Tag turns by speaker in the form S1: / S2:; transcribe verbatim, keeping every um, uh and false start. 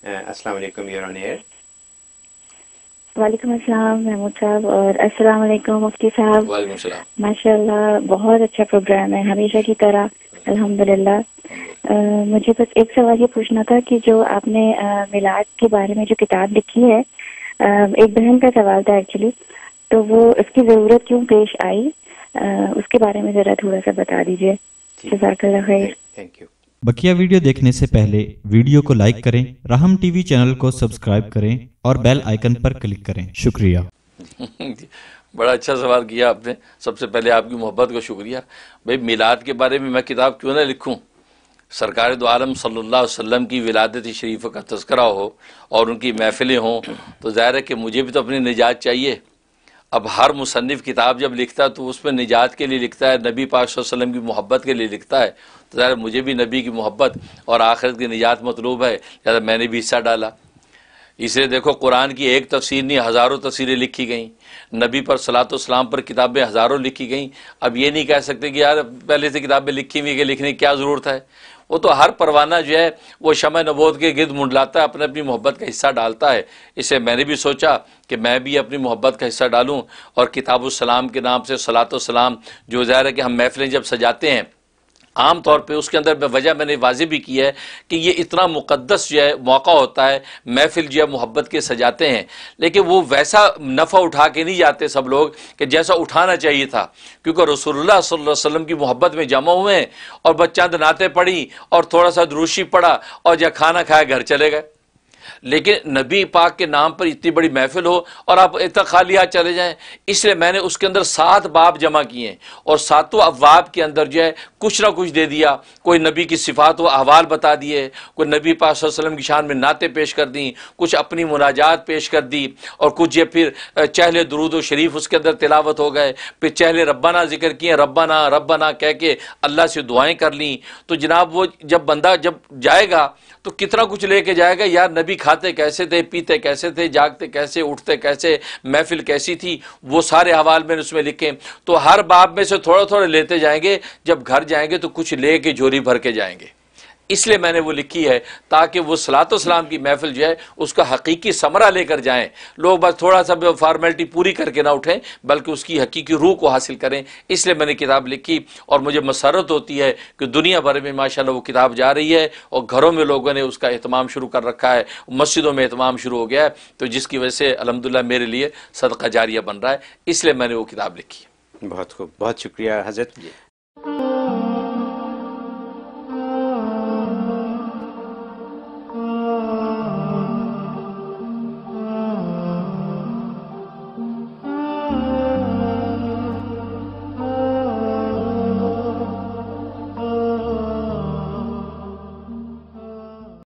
S1: السلام علیکم، your on year.
S2: وعلیکم السلام محمود صاحب، اور السلام علیکم مفتی صاحب۔
S3: وعلیکم السلام۔
S2: ماشاء اللہ بہت اچھا پروگرام ہے ہمیشہ کی طرح، الحمدللہ۔ مجھے بس ایک سوال یہ پوچھنا تھا کہ جو آپ نے میلاد کے بارے میں جو کتاب لکھی ہے، ایک بہن کا سوال تھا ایکچولی، تو وہ اس کی ضرورت کیوں پیش آئی، اس کے بارے میں ذرا تھوڑا سا بتا دیجیے۔ جزاک اللہ خیر۔
S1: Thank you.
S4: بقیہ ویڈیو دیکھنے سے پہلے ویڈیو کو لائک کریں، رحم ٹی وی چینل کو سبسکرائب کریں اور بیل آئیکن پر کلک کریں۔ شکریہ۔
S3: بڑا اچھا سوال کیا آپ نے۔ سب سے پہلے آپ کی محبت کو شکریہ۔ بھئی میلاد کے بارے میں میں کتاب کیوں نہ لکھوں؟ سرکار دو عالم صلی اللہ علیہ وسلم کی ولادت شریف کا تذکرہ ہو اور ان کی محفلیں ہوں تو ظاہر ہے کہ مجھے بھی تو اپنی نجات چاہیے۔ اب ہر مصنف کتاب جب لکھتا ہے تو اس میں نجات کے لیے لکھتا ہے، نبی پاک صلی اللہ علیہ وسلم کی محبت کے لیے لکھتا ہے، تو ظاہر مجھے بھی نبی کی محبت اور آخرت کی نجات مطلوب ہے، لہٰذا میں نے بھی حصہ ڈالا۔ اس لیے دیکھو قرآن کی ایک تفسیر نہیں ہزاروں تفسیریں لکھی گئیں، نبی پر صلاۃ و سلام پر کتابیں ہزاروں لکھی گئیں۔ اب یہ نہیں کہہ سکتے کہ یار پہلے سے کتابیں لکھی ہوئی کہ لکھنے کی کیا ضرورت ہے۔ وہ تو ہر پروانہ جو ہے وہ شمع نبوت کے گرد منڈلاتا ہے، اپنے اپنی محبت کا حصہ ڈالتا ہے۔ اسے میں نے بھی سوچا کہ میں بھی اپنی محبت کا حصہ ڈالوں، اور کتاب السلام کے نام سے صلاۃ و سلام جو ظاہر ہے کہ ہم محفلیں جب سجاتے ہیں عام طور پہ اس کے اندر وجہ میں نے واضح بھی کی ہے کہ یہ اتنا مقدس جو ہے موقع ہوتا ہے، محفل جو ہے محبت کے سجاتے ہیں، لیکن وہ ویسا نفع اٹھا کے نہیں جاتے سب لوگ کہ جیسا اٹھانا چاہیے تھا، کیونکہ رسول اللہ صلی اللہ علیہ وسلم کی محبت میں جمع ہوئے ہیں اور بس چند نعتیں پڑھی اور تھوڑا سا دروشی پڑھا اور جب کھانا کھایا گھر چلے گئے۔ لیکن نبی پاک کے نام پر اتنی بڑی محفل ہو اور آپ اتنا خالی ہاتھ چلے جائیں، اس لیے میں نے اس کے اندر سات باب جمع کیے ہیں، اور ساتوں ابواب کے اندر جو ہے کچھ نہ کچھ دے دیا۔ کوئی نبی کی صفات و احوال بتا دیے، کوئی نبی پاک صلی اللہ علیہ وسلم کی شان میں نعتیں پیش کر دیں، کچھ اپنی مناجات پیش کر دی، اور کچھ یہ پھر چہل درود و شریف اس کے اندر تلاوت ہو گئے، پھر چہل ربنا ذکر کیے، ربنا ربنا کہہ کے اللہ سے دعائیں کر لیں۔ تو جناب وہ جب بندہ جب جائے گا تو کتنا کچھ لے کے جائے گا، یار نبی کھاتے کیسے تھے، پیتے کیسے تھے، جاگتے کیسے، اٹھتے کیسے، محفل کیسی تھی، وہ سارے حوال میں نے اس میں لکھے۔ تو ہر باب میں سے تھوڑا تھوڑا لیتے جائیں گے، جب گھر جائیں گے تو کچھ لے کے جھولی بھر کے جائیں گے۔ اس لیے میں نے وہ لکھی ہے تاکہ وہ صلاۃ و سلام کی محفل جو ہے اس کا حقیقی ثمرہ لے کر جائیں، لوگ بس تھوڑا سا فارمیلٹی پوری کر کے نہ اٹھیں بلکہ اس کی حقیقی روح کو حاصل کریں۔ اس لیے میں نے کتاب لکھی، اور مجھے مسرت ہوتی ہے کہ دنیا بھر میں ماشاءاللہ وہ کتاب جا رہی ہے، اور گھروں میں لوگوں نے اس کا اہتمام شروع کر رکھا ہے، مسجدوں میں اہتمام شروع ہو گیا ہے، تو جس کی وجہ سے الحمدللہ میرے لیے صدقہ جاریہ بن رہا ہے، اس لیے میں نے وہ کتاب لکھی۔
S1: بہت خوب، بہت شکریہ حضرت۔